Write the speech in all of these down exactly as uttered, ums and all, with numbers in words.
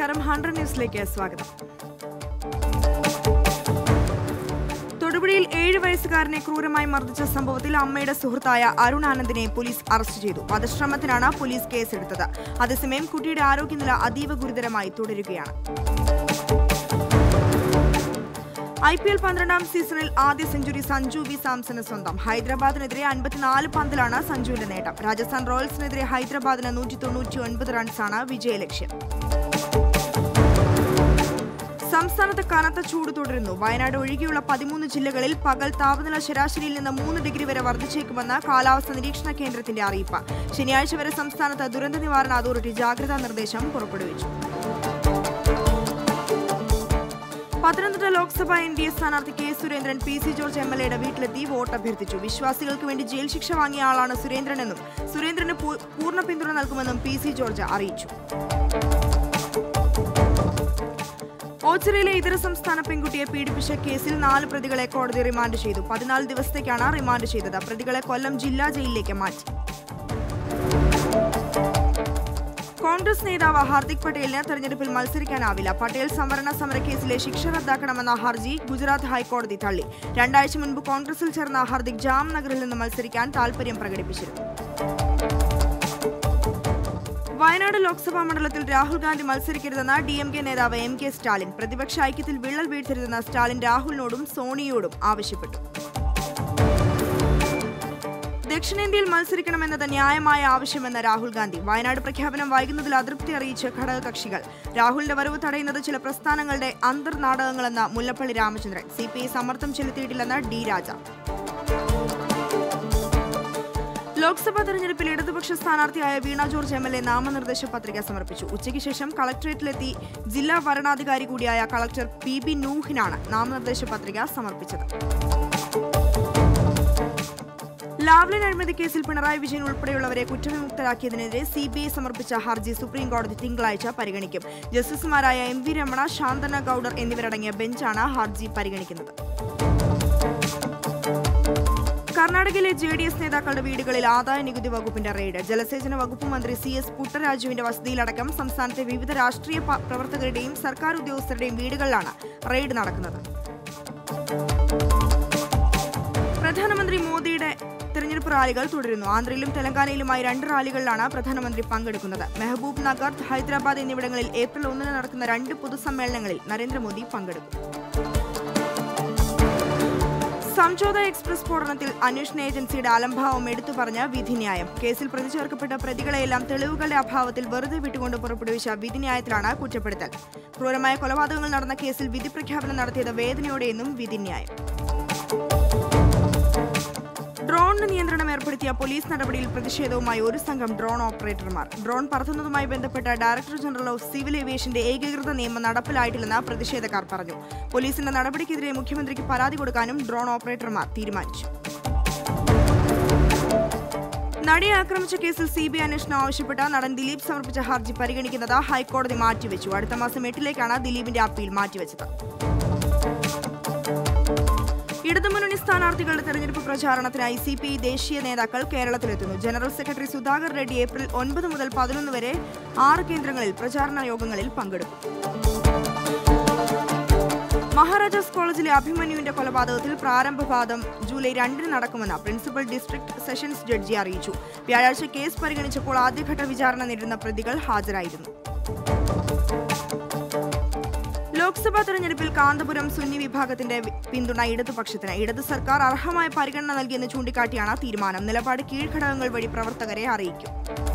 നമസ്കാരം, ഹൺഡ്രഡ് ന്യൂസിലേക്ക് സ്വാഗതം. തൊടുപുഴയിൽ ഏഴ് വയസ്സുകാരനെ ക്രൂരമായി മർദ്ദിച്ച സംഭവത്തിൽ അമ്മയുടെ സുഹൃത്തായ അരുൺ ആനന്ദിനെ പോലീസ് അറസ്റ്റ് ചെയ്തു. വധശ്രമത്തിനാണ് പോലീസ് കേസെടുത്തത്. അതേസമയം കുട്ടിയുടെ ആരോഗ്യനില അതീവ ഗുരുതരമായി തുടരുകയാണ്. ഐ പി എൽ പന്ത്രണ്ടാം സീസണിൽ ആദ്യ സെഞ്ചുറി സഞ്ജു വി സാംസന് സ്വന്തം. ഹൈദരാബാദിനെതിരെ അൻപത്തിനാല് പന്തിലാണ് സഞ്ജുവിന്റെ നേട്ടം. രാജസ്ഥാൻ റോയൽസിനെതിരെ ഹൈദരാബാദിന് നൂറ്റി തൊണ്ണൂറ്റി ഒൻപത് റൺസാണ് വിജയലക്ഷ്യം. സംസ്ഥാനത്ത് കനത്ത ചൂട് തുടരുന്നു. വയനാട് ഒഴികെയുള്ള പതിമൂന്ന് ജില്ലകളിൽ പകൽ താപനില ശരാശരിയിൽ നിന്ന് മൂന്ന് ഡിഗ്രി വരെ വർദ്ധിച്ചേക്കുമെന്ന് കാലാവസ്ഥാ നിരീക്ഷണ കേന്ദ്രത്തിന്റെ അറിയിപ്പ്. ശനിയാഴ്ച വരെ സംസ്ഥാനത്ത് ദുരന്ത നിവാരണ അതോറിറ്റി ജാഗ്രതാ നിർദ്ദേശം പുറപ്പെടുവിച്ചു. Pathanamthitta Lok Sabha N D A സ്ഥാനാർത്ഥി K Surendran P C George M L എയുടെ വീട്ടിലെത്തി വോട്ട് അഭ്യർത്ഥിച്ചു. വിശ്വാസികൾക്ക് വേണ്ടി ജയിൽ ശിക്ഷ വാങ്ങിയ ആളാണ് സുരേന്ദ്രനെന്നും സുരേന്ദ്രന് പൂർണ്ണ പിന്തുണ നൽകുമെന്നും പി സി ജോർജ് അറിയിച്ചു. ഓച്ചിറയിലെ ഇതര സംസ്ഥാന പെൺകുട്ടിയെ പീഡിപ്പിച്ച കേസിൽ നാല് പ്രതികളെ കോടതി റിമാൻഡ് ചെയ്തു. പതിനാല് ദിവസത്തേക്കാണ് റിമാൻഡ് ചെയ്തത്. പ്രതികളെ കൊല്ലം ജില്ലാ ജയിലിലേക്ക് മാറ്റി. കോൺഗ്രസ് നേതാവ് ഹാർദിക് പട്ടേലിന് തെരഞ്ഞെടുപ്പിൽ മത്സരിക്കാനാവില്ല. പട്ടേൽ സംവരണ സമരക്കേസിലെ ശിക്ഷ റദ്ദാക്കണമെന്ന ഹർജി ഗുജറാത്ത് ഹൈക്കോടതി തള്ളി. രണ്ടാഴ്ച മുൻപ് കോൺഗ്രസിൽ ചേർന്ന ഹാർദിക് ജാംനഗറിൽ നിന്ന് മത്സരിക്കാൻ താൽപര്യം പ്രകടിപ്പിച്ചിരുന്നു. വയനാട് ലോക്സഭാ മണ്ഡലത്തിൽ രാഹുൽ ഗാന്ധി മത്സരിക്കരുതെന്ന് ഡി എം കെ നേതാവ് എം കെ സ്റ്റാലിൻ. പ്രതിപക്ഷ ഐക്യത്തിൽ വിള്ളൽ വീഴ്ത്തരുതെന്ന് സ്റ്റാലിൻ രാഹുലിനോടും സോണിയോടും ആവശ്യപ്പെട്ടു. ദക്ഷിണേന്ത്യയിൽ മത്സരിക്കണമെന്നത് ന്യായമായ ആവശ്യമെന്ന് രാഹുൽ ഗാന്ധി. വയനാട് പ്രഖ്യാപനം വൈകുന്നതിൽ അതൃപ്തി അറിയിച്ച് ഘടകകക്ഷികൾ. രാഹുലിന്റെ വരവ് തടയുന്നത് ചില പ്രസ്ഥാനങ്ങളുടെ അന്തർനാടകങ്ങളെന്ന് Mullappally Ramachandran. C P I സമ്മർദ്ദം ചെലുത്തിയിട്ടില്ലെന്ന് ഡി രാജ. ലോക്സഭാ തെരഞ്ഞെടുപ്പിൽ ഇടതുപക്ഷ സ്ഥാനാർത്ഥിയായ Veena George M L A നാമനിർദ്ദേശ പത്രിക സമർപ്പിച്ചു. ഉച്ചയ്ക്ക് ശേഷം കളക്ടറേറ്റിലെത്തി ജില്ലാ വരണാധികാരി കൂടിയായ കളക്ടർ പി ബി നൂഹിനാണ് നാമനിർദ്ദേശ പത്രിക സമർപ്പിച്ചത്. ലാവ്ലിൻ അഴിമതി കേസിൽ പിണറായി വിജയൻ ഉൾപ്പെടെയുള്ളവരെ കുറ്റവിമുക്തരാക്കിയതിനെതിരെ സി ബി ഐ സമർപ്പിച്ച ഹർജി സുപ്രീംകോടതി തിങ്കളാഴ്ച പരിഗണിക്കും. ജസ്റ്റിസുമാരായ എം വി രമണ, ശാന്തന ഗൌഡർ എന്നിവരടങ്ങിയ ബെഞ്ചാണ് ഹർജി പരിഗണിക്കുന്നത്. കർണാടകയിലെ ജെ ഡി എസ് നേതാക്കളുടെ വീടുകളിൽ ആദായ നികുതി വകുപ്പിന്റെ റെയ്ഡ്. ജലസേചന വകുപ്പ് മന്ത്രി സി എസ് പുട്ടരാജുവിന്റെ വസതിയിലടക്കം സംസ്ഥാനത്തെ വിവിധ രാഷ്ട്രീയ പ്രവർത്തകരുടെയും സർക്കാർ ഉദ്യോഗസ്ഥരുടെയും വീടുകളിലാണ് റെയ്ഡ് നടക്കുന്നത്. പ്രധാനമന്ത്രി മോദിയുടെ തെരഞ്ഞെടുപ്പ് റാലികൾ തുടരുന്നു. ആന്ധ്രയിലും തെലങ്കാനയിലുമായി രണ്ട് റാലികളിലാണ് പ്രധാനമന്ത്രി പങ്കെടുക്കുന്നത്. മെഹബൂബ് നഗർ, ഹൈദരാബാദ് എന്നിവിടങ്ങളിൽ ഏപ്രിൽ ഒന്നിന് നടക്കുന്ന രണ്ട് പൊതുസമ്മേളനങ്ങളിൽ നരേന്ദ്രമോദി പങ്കെടുക്കും. സംജോത എക്സ്പ്രസ് സ്ഫോടനത്തിൽ അന്വേഷണ ഏജൻസിയുടെ അലംഭാവം എടുത്തു പറഞ്ഞ വിധിന്യായം. കേസിൽ പ്രതി ചേർക്കപ്പെട്ട പ്രതികളെയെല്ലാം തെളിവുകളുടെ അഭാവത്തിൽ വെറുതെ വിട്ടുകൊണ്ട് പുറപ്പെടുവിച്ച വിധിന്യായത്തിലാണ് കുറ്റപ്പെടുത്തൽ. ക്രൂരമായ കൊലപാതകങ്ങൾ നടന്ന കേസിൽ വിധി പ്രഖ്യാപനം നടത്തിയത് വേദനയോടെയെന്നും വിധിന്യായം. ഡ്രോണിന് നിയന്ത്രണം ഏർപ്പെടുത്തിയ പോലീസ് നടപടിയിൽ പ്രതിഷേധവുമായി ഒരു സംഘം ഡ്രോൺ ഓപ്പറേറ്റർമാർ. ഡ്രോൺ പറത്തുന്നതുമായി ബന്ധപ്പെട്ട ഡയറക്ടർ ജനറൽ ഓഫ് സിവിൽ ഏവിയേഷന്റെ ഏകീകൃത നിയമം നടപ്പിലായിട്ടില്ലെന്ന് പ്രതിഷേധക്കാർ പറഞ്ഞു. പോലീസിന്റെ നടപടിക്കെതിരെ മുഖ്യമന്ത്രിക്ക് പരാതി കൊടുക്കാനും ഡ്രോൺ ഓപ്പറേറ്റർമാർ തീരുമാനിച്ചു. നടിയെ ആക്രമിച്ച കേസിൽ സി ബി ഐ അന്വേഷണം ആവശ്യപ്പെട്ട നടൻ ദിലീപ് സമർപ്പിച്ച ഹർജി പരിഗണിക്കുന്നത് ഹൈക്കോടതി മാറ്റിവെച്ചു. അടുത്ത മാസം എട്ടിലേക്കാണ് ദിലീപിന്റെ അപ്പീൽ മാറ്റിവെച്ചത്. ഇടതുമുന്നണി സ്ഥാനാർത്ഥികളുടെ തെരഞ്ഞെടുപ്പ് പ്രചാരണത്തിനായി സി പി ഐ ദേശീയ നേതാക്കൾ കേരളത്തിലെത്തുന്നു. General secretary Sudhakar Reddy April ഒൻപത് മുതൽ പതിനൊന്ന് വരെ ആറ് കേന്ദ്രങ്ങളിൽ പ്രചാരണ യോഗങ്ങളിൽ പങ്കെടുക്കും. മഹാരാജാസ് കോളേജിലെ അഭിമന്യുവിന്റെ കൊലപാതകത്തിൽ പ്രാരംഭവാദം ജൂലൈ രണ്ടിന് നടക്കുമെന്ന് പ്രിൻസിപ്പൽ ഡിസ്ട്രിക്ട് സെഷൻസ് ജഡ്ജി അറിയിച്ചു. വ്യാഴാഴ്ച കേസ് പരിഗണിച്ചപ്പോൾ ആദ്യഘട്ട വിചാരണ നേരിടുന്ന പ്രതികൾ ഹാജരായിരുന്നു. ലോക്സഭാ തെരഞ്ഞെടുപ്പിൽ കാന്തപുരം സുന്നി വിഭാഗത്തിന്റെ പിന്തുണ ഇടതുപക്ഷത്തിന്. ഇടതു സർക്കാർ അർഹമായ പരിഗണന നൽകിയെന്ന് ചൂണ്ടിക്കാട്ടിയാണ് തീരുമാനം. നിലപാട് കീഴ്ഘടകങ്ങൾ വഴി പ്രവർത്തകരെ അറിയിക്കും.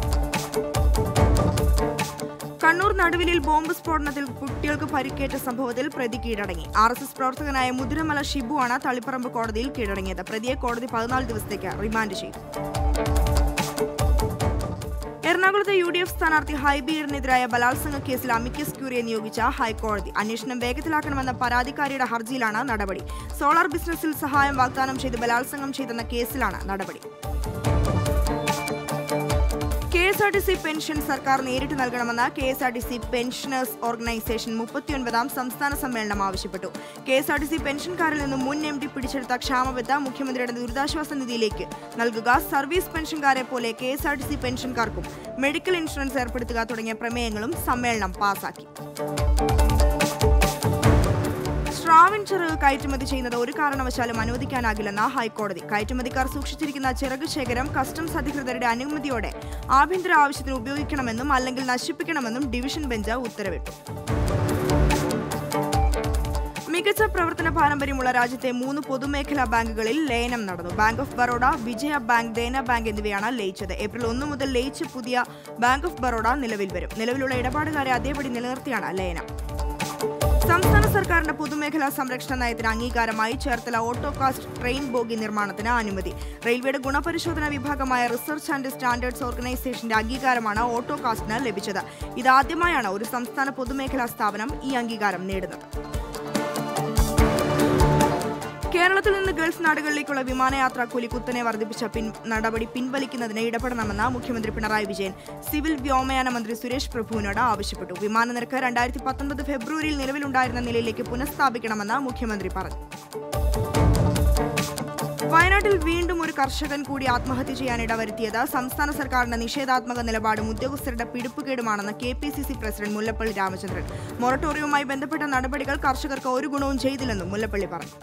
കണ്ണൂർ നടുവിലിൽ ബോംബ് സ്ഫോടനത്തിൽ കുട്ടികൾക്ക് പരിക്കേറ്റ സംഭവത്തിൽ പ്രതി കീഴടങ്ങി. ആർ എസ് എസ് പ്രവർത്തകനായ മുതിരമല ഷിബുവാണ് തളിപ്പറമ്പ് കോടതിയിൽ കീഴടങ്ങിയത്. പ്രതിയെ കോടതി പതിനാല് ദിവസത്തേക്ക് റിമാൻഡ് ചെയ്തു. എറണാകുളത്തെ യു ഡി എഫ് സ്ഥാനാർത്ഥി ഹൈബീറിനെതിരായ ബലാത്സംഗ കേസിൽ അമിക്കസ് ക്യൂറിയെ നിയോഗിച്ച ഹൈക്കോടതി. അന്വേഷണം വേഗത്തിലാക്കണമെന്ന പരാതിക്കാരിയുടെ ഹർജിയിലാണ് നടപടി. സോളാർ ബിസിനസിൽ സഹായം വാഗ്ദാനം ചെയ്ത് ബലാത്സംഗം ചെയ്തെന്ന കേസിലാണ് നടപടി. K S S R T C pension സർക്കാർ നേരിട്ട് നൽകണമെന്ന് K S R T C pensioners organisation മുപ്പത്തിയൊൻപതാം സംസ്ഥാന സമ്മേളനം ആവശ്യപ്പെട്ടു. K S R T C പെൻഷൻകാരിൽ നിന്ന് മുൻ എം ഡി പിടിച്ചെടുത്ത ക്ഷാമബത്ത മുഖ്യമന്ത്രിയുടെ ദുരിതാശ്വാസ നിധിയിലേക്ക് നൽകുക, സർവീസ് പെൻഷൻകാരെ പോലെ K S R T C പെൻഷൻകാർക്കും മെഡിക്കൽ ഇൻഷുറൻസ് ഏർപ്പെടുത്തുക തുടങ്ങിയ പ്രമേയങ്ങളും സമ്മേളനം പാസാക്കി. സ്രാവിൻ ചിറക് കയറ്റുമതി ചെയ്യുന്നത് ഒരു കാരണവശാലും അനുവദിക്കാനാകില്ലെന്ന് ഹൈക്കോടതി. കയറ്റുമതിക്കാർ സൂക്ഷിച്ചിരിക്കുന്ന ചിറക് ശേഖരം കസ്റ്റംസ് അധികൃതരുടെ അനുമതിയോടെ ആഭ്യന്തര ആവശ്യത്തിന് ഉപയോഗിക്കണമെന്നും അല്ലെങ്കിൽ നശിപ്പിക്കണമെന്നും ഡിവിഷൻ ബെഞ്ച് ഉത്തരവിട്ടു. മികച്ച പ്രവർത്തന പാരമ്പര്യമുള്ള രാജ്യത്തെ മൂന്ന് പൊതുമേഖലാ ബാങ്കുകളിൽ ലയനം നടന്നു. Bank of Baroda, Vijaya Bank, Dena Bank എന്നിവയാണ് ലയിച്ചത്. ഏപ്രിൽ ഒന്ന് മുതൽ ലയിച്ച് പുതിയ ബാങ്ക് ഓഫ് ബറോഡ നിലവിൽ വരും. നിലവിലുള്ള ഇടപാടുകാരെ അതേപടി നിലനിർത്തിയാണ് ലയനം. സംസ്ഥാന സർക്കാരിന്റെ പൊതുമേഖലാ സംരക്ഷണ നയത്തിന് അംഗീകാരമായി ചേർത്തല ഓട്ടോകാസ്റ്റ് ട്രെയിൻ ബോഗി നിർമ്മാണത്തിന് അനുമതി. റെയിൽവേയുടെ ഗുണപരിശോധനാ വിഭാഗമായ റിസർച്ച് ആൻഡ് സ്റ്റാൻഡേർഡ്സ് ഓർഗനൈസേഷന്റെ അംഗീകാരമാണ് ഓട്ടോകാസ്റ്റിന് ലഭിച്ചത്. ഇതാദ്യമായാണ് ഒരു സംസ്ഥാന പൊതുമേഖലാ സ്ഥാപനം ഈ അംഗീകാരം നേടുന്നത്. കേരളത്തിൽ നിന്ന് ഗൾഫ് നാടുകളിലേക്കുള്ള വിമാനയാത്രാ കൂലി കുത്തനെ വർദ്ധിപ്പിച്ച പിൻ നടപടി പിൻവലിക്കുന്നതിന് ഇടപെടണമെന്ന് മുഖ്യമന്ത്രി പിണറായി വിജയൻ സിവിൽ വ്യോമയാന മന്ത്രി സുരേഷ് പ്രഭുവിനോട് ആവശ്യപ്പെട്ടു. വിമാന നിരക്ക് രണ്ടായിരത്തി പത്തൊൻപത് ഫെബ്രുവരിയിൽ നിലവിലുണ്ടായിരുന്ന നിലയിലേക്ക് പുനഃസ്ഥാപിക്കണമെന്ന് മുഖ്യമന്ത്രി പറഞ്ഞു. വയനാട്ടിൽ വീണ്ടും ഒരു കർഷകൻ കൂടി ആത്മഹത്യ ചെയ്യാനിട വരുത്തിയത് സംസ്ഥാന സർക്കാരിന്റെ നിഷേധാത്മക നിലപാടും ഉദ്യോഗസ്ഥരുടെ പിടിപ്പുകേടുമാണെന്ന് K P C C president Mullappally Ramachandran. മൊറട്ടോറിയവുമായി ബന്ധപ്പെട്ട നടപടികൾ കർഷകർക്ക് ഒരു ഗുണവും ചെയ്തില്ലെന്നും മുല്ലപ്പള്ളി പറഞ്ഞു.